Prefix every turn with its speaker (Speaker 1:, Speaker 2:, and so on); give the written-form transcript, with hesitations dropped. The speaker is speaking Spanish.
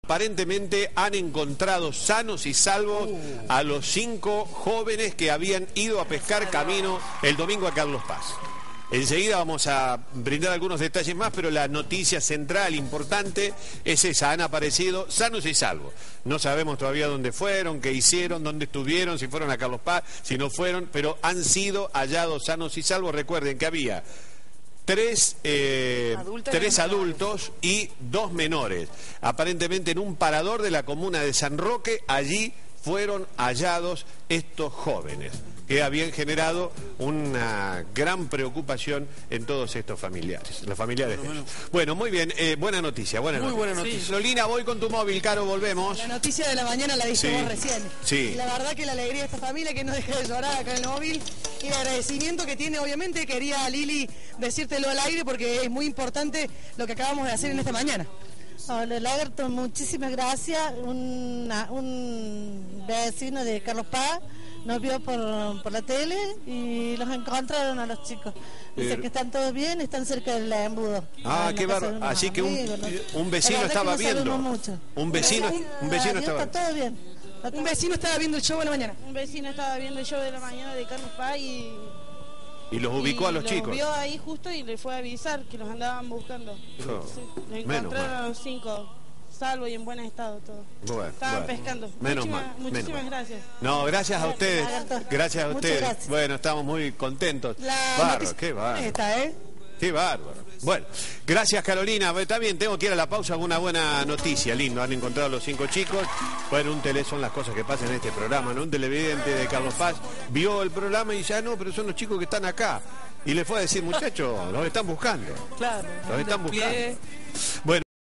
Speaker 1: aparentemente han encontrado sanos y salvos a los 5 jóvenes que habían ido a pescar camino el domingo a Carlos Paz. Enseguida vamos a brindar algunos detalles más, pero la noticia central, importante, es esa: han aparecido sanos y salvos. No sabemos todavía dónde fueron, qué hicieron, dónde estuvieron, si fueron a Carlos Paz, si no fueron, pero han sido hallados sanos y salvos. Recuerden que había tres adultos y 2 menores. Aparentemente en un parador de la comuna de San Roque, allí fueron hallados estos jóvenes, que habían generado una gran preocupación en todos estos familiares, los familiares de ellos. Bueno, muy bien, buena noticia, buena noticia. Muy buena noticia. Sí. Lolina, voy con tu móvil, Caro, volvemos.
Speaker 2: La noticia de la mañana la diste vos recién.
Speaker 1: Sí.
Speaker 2: Y la verdad que la alegría de esta familia, que no deja de llorar acá en el móvil, y el agradecimiento que tiene, obviamente, quería Lili decírtelo al aire, porque es muy importante lo que acabamos de hacer en esta mañana.
Speaker 3: Hola, Lagarto, muchísimas gracias. Un vecino de Carlos Paz nos vio por la tele y los encontraron a los chicos. Dicen que están todos bien, están cerca del embudo.
Speaker 1: Ah, qué bárbaro. Así que un vecino estaba viendo. Un vecino estaba.
Speaker 3: Está todo bien.
Speaker 2: Un vecino estaba viendo el show de la mañana.
Speaker 4: Un vecino estaba viendo el show de la mañana de Carlos Paz
Speaker 1: y los ubicó a los chicos.
Speaker 4: Los vio ahí justo y le fue a avisar que los andaban buscando. Sí. Los encontraron a los 5, salvo y en buen estado todo. Estaban pescando. Muchísimas gracias.
Speaker 1: No, gracias a ustedes. Gracias a ustedes.
Speaker 3: Gracias.
Speaker 1: Bueno, estamos muy contentos. Bárbaro, qué bárbaro. Qué bárbaro. Bueno, gracias, Carolina. También tengo que ir a la pausa con una buena noticia. Lindo, han encontrado a los 5 chicos. Bueno, son las cosas que pasan en este programa, ¿no? Un televidente de Carlos Paz vio el programa y dice, no, pero son los chicos que están acá. Y le fue a decir, muchachos, los están buscando.
Speaker 2: Claro.
Speaker 1: Los están buscando. Bueno.